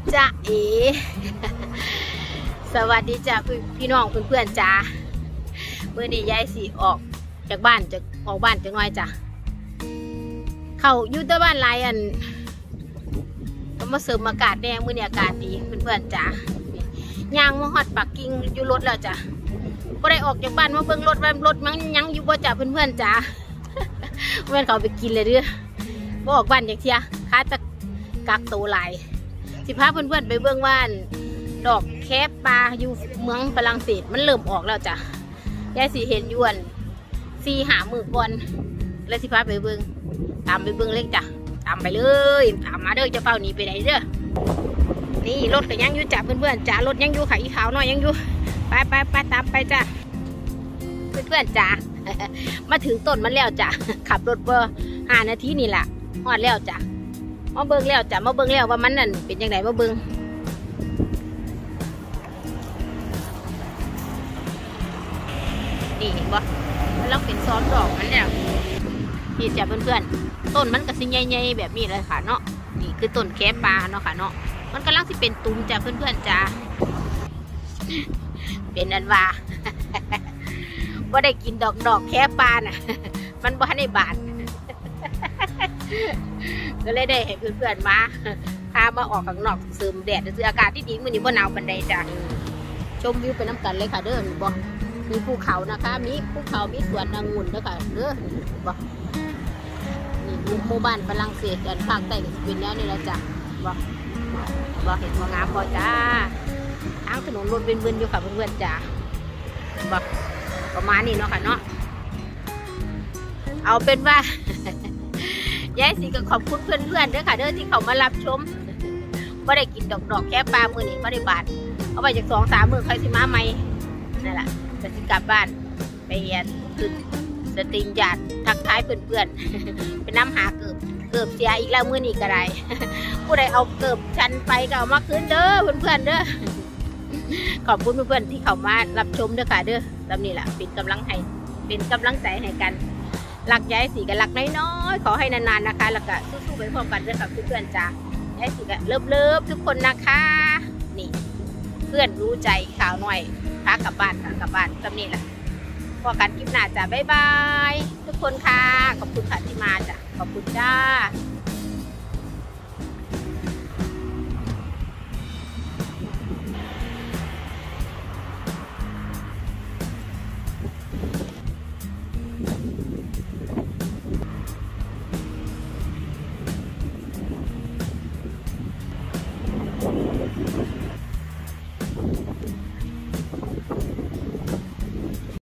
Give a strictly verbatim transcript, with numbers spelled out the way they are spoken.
จ้าเอ๋สวัสดีจ้าพี่น้องเพื่อนๆจ้าเมื่อนี้ยายสีออกจากบ้านจากออกบ้านจากน้อยจ้าเขาอยู่แต่บ้านไรอันก็มาเสริมอากาศแน่มื่อนี้อากาศดีเพื่อนๆจ้ายางมาฮอดปักกิ่งอยู่รถแล้วจ้าก็ได้ออกจากบ้านมาเบิ่งรถว่ารถมันยังอยู่บ่จ้าเพื่อนๆจ้าเพื่อนเขาไปกินเลยเด้อบ่ออกบ้านอย่างเที่ยค้าจะกักตัวหลายสิพาเพื่อนๆไปเบื้องว่านดอกแคปปลาอยู่เมืองฝรั่งเศสมันเริ่มออกแล้วจ้ะยายสิเห็นยวนซีหามือก่อนแล้วสิพาไปเบื้องตามไปเบื้องเล็กจ้ะตามไปเลยตามมาเด้อจะเฝ้าหนีไปไหนเด้อนี่รถก็ยังอยู่จ้ะเพื่อนๆจ้ารถยังอยู่ค่ะอีขาวน้อยยังอยู่ไปไปไปตามไปจ้ะเพื่อนๆจ้ะมาถึงต้นมันแล้วจ้ะขับรถเบอร์ห้านาทีนี่แหละฮอดแล้วจ้ะมาเบิ้งแล้วจ้ะมาเบิ้งแล้วว่ามันนั่นเป็นยังไงมาเบิ้งนี่เห็นบ่มันเราเป็นซ้อมดอกมันแล้วนี่จ้ะเพื่อนๆต้นมันก็สิใหญ่ๆแบบนี้เลยค่ะเนาะนี่คือต้นแคปลาเนาะค่ะเนาะมันกำลังสิเป็นตุ้มจ้ะเพื่อนๆจ้ะเป็นอันว่าว่าได้กินดอกดอกแคปลาน่ะมันบ่ได้บาดก็เลยได้ให้เพื่อนๆมาพามาออกข้างนอกเสริมแดดซื้ออากาศที่ดีมื้อนี้บ่หนาวปานใดจ้ะชมวิวไปน้ำกันเลยค่ะเด้อบ่มีภูเขานะคะมีภูเขามีสวนองุ่นด้วยค่ะเด้อบ่นี่หมู่บ้านฝรั่งเศสกันภาคใต้ก็สิเป็นแล้วนี่แหละจ้ะบ่บ่เห็นบ่งามบ่จ้าทางถนนรถเบิ่นๆอยู่ค่ะเพื่อนๆจ้ะบ่ประมาณนี้เนาะค่ะเนาะเอาเป็นว่ายายสีก็ขอบคุณเพื่อนๆด้วยค่ะเด้อที่เขามารับชมว่าได้กินดอกดอกแค่ปลามือนี้ไม่ได้บาทเอาไปจากสองสามมือใครสิมาใหม่นั่นแหละจะสิกลับบ้านไปเรียนขึ้นสตรีมหยาดทักทายเพื่อนๆไปน้ำหาเกือบเกือบเสียอีกแล้วมือนี้ก็ได้ผู้ใดเอาเกือบชันไปก็เอามาคืนเด้อเพื่อนๆเด้อขอบคุณเพื่อนๆที่เขามารับชมด้วยค่ะเด้อตามนี้แหละเป็นกำลังให้เป็นกำลังใจให้กันหลักยายสีกับหลักน้อยๆขอให้นานๆนะคะแล้วก็สู้ๆไปพร้อมกันด้วยค่ะเพื่อนๆจ้ายายสีกับเลิฟๆทุกคนนะคะนี่เพื่อนรู้ใจข่าวหน่อยพากลับบ้านค่ะกลับบ้านตำนี้แหละพอกันคลิปหน้าจ้ะบ๊ายบายทุกคนค่ะขอบคุณค่ะที่มาจ้ะขอบคุณจ้า